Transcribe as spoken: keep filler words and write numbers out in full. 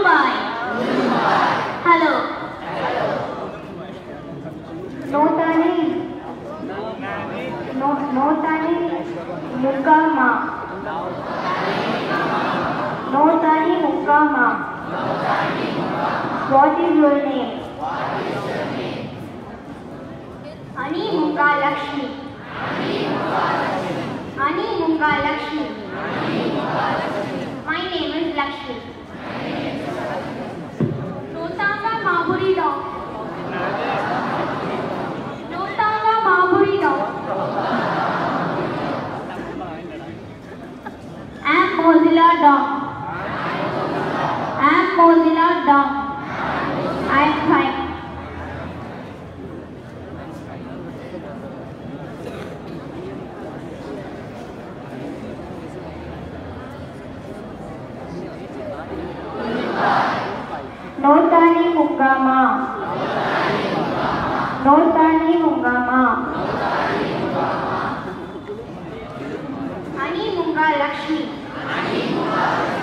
Mumbai. Hello. Notani. No, Notani Mukama. Notani Mukama. What is your name? Ani Muka Lakshmi. Ani Muka Lakshmi. My name is Lakshmi. Notanga Maburi dog. Notanga Maburi dog. I'm Mozilla dog. I'm Mozilla dog. I'm fine. Notani Mukama. Notani Mukama. Ani Muka Lakshmi.